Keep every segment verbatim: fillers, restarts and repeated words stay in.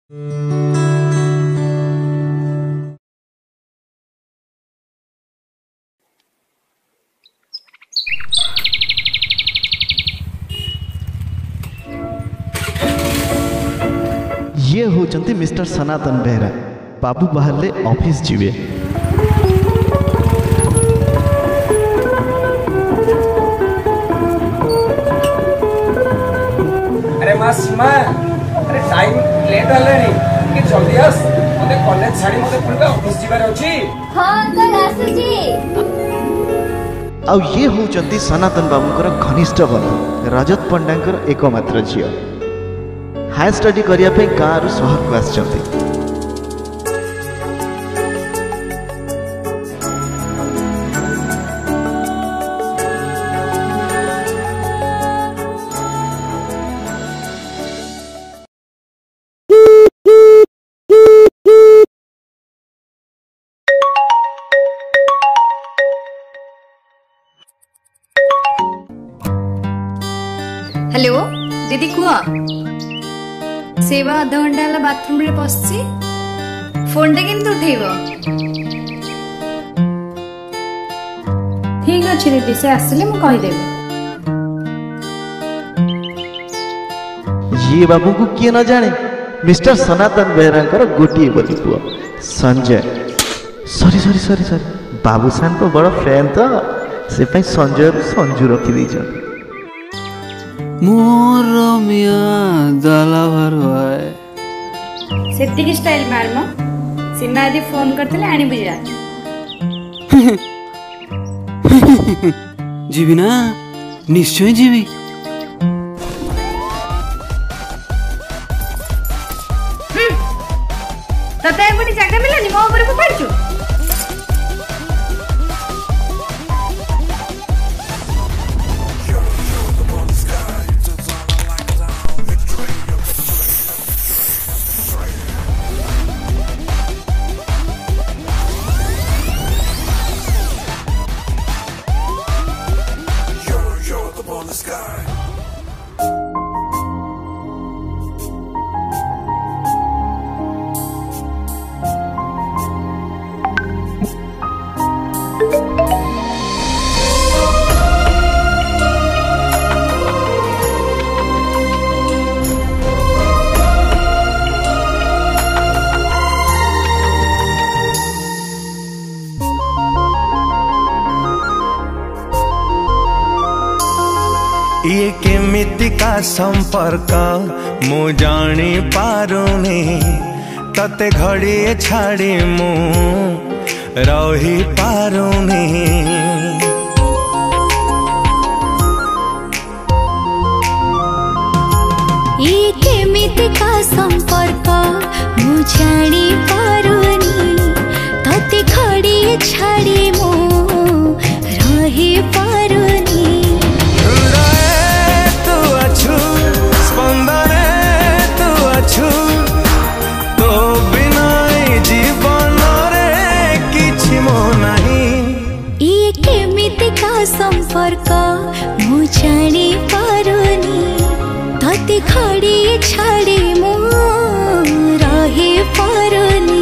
ये होचंती मिस्टर सनातन बेहरा। बाबू बाहर ऑफिस जीवे। अरे माँ सीमा, अरे टाइम लेट हेलानी कि जल्दी आस। मते कॉलेज छाड़ी मते पुणी ऑफिस जीवार अछि। हां अंकल आसुची। आउ ये होचंती सनातन बाबूकर घनिष्ठ बंधु रजत पंडांकर एकमात्र झियो। हाई स्टडी करिया पे गाँव सहर को आसचंती। हेलो दीदी कुआ सेवा आधा घंटा बाथरूम रे पसछि फोन टे केमती उठेब ठीक अच्छे दीदी से आसले मु कहिदेबी। ये बाबू को किए न जाने मिस्टर सनातन बेहरा गोटे बोली पुआ Sanjay. Sorry sorry sorry sorry बाबू सान को बड़ फैन तो से पई संजय को संजू रखी दी। मोर मिया दाला भरवाए सेती की स्टाइल मार म सीमा यदि फोन करथले आनी बुझा जीवी ना निश्चय जीवी। तते गोटे जगह मिलनी मो ऊपर को पड़छु। ये केमिति का संपर्क मु जानी पारुनी तते घड़ी छाड़ी मु रही पारुनी। ये केमिति का संपर्क मु जानी पारुनी तते घड़ी छाड़ी मु रही पारुनी। तो बिना जीवन रे किछि मो नहीं। ये केमिति का संपर्क मु जानी पारुनी तते खड़ी छाड़ी मु रही पारुनी।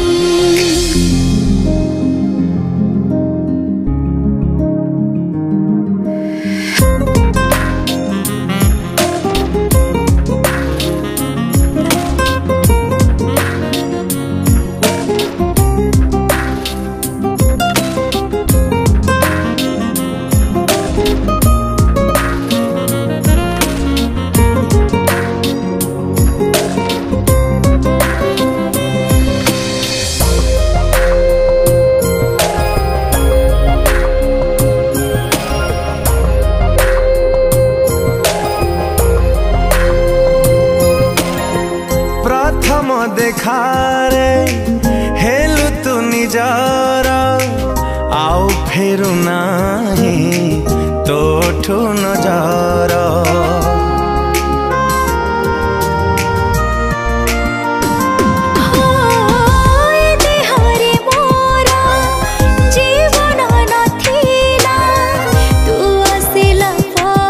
देखारे हेलु तू निजारा आउ फेरु नाही तोठु नजारा।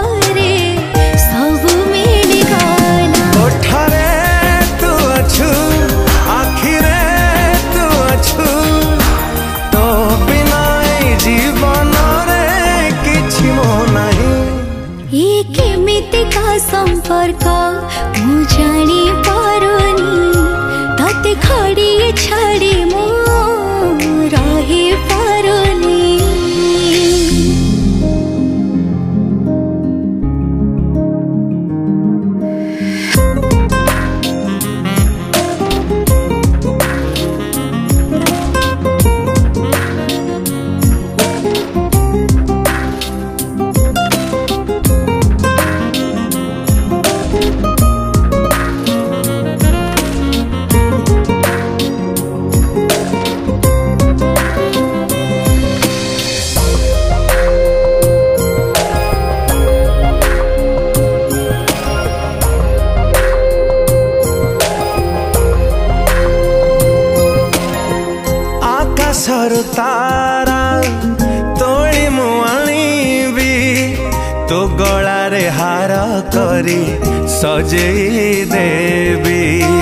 सब मिल गला। ओठरे तू अछु संपर्क मु जानी पारुनी तते खड़ी छाड़ी मु रही पारुनी। तारा तोड़ी मुआनी भी तो गलारे हार करी सजेई देवी।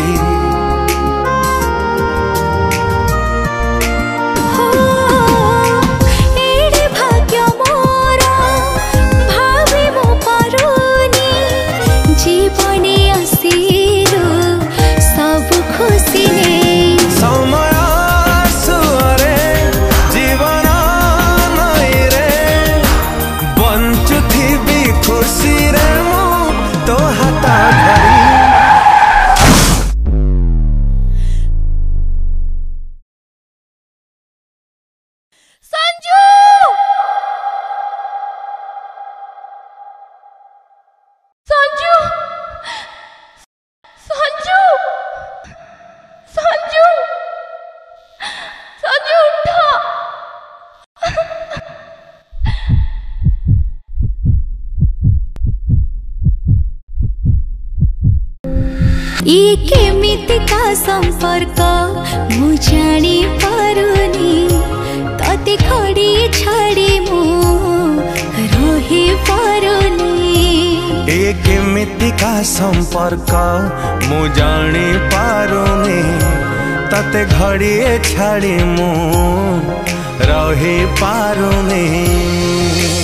ये केमिति का संपर्क मु जानी पारुनी तते खड़ी छाड़ी मु रही पारुनी। ये केमिति का संपर्क मु जानी पारुनी तते घड़ी छाड़ी मु रही पारुनी।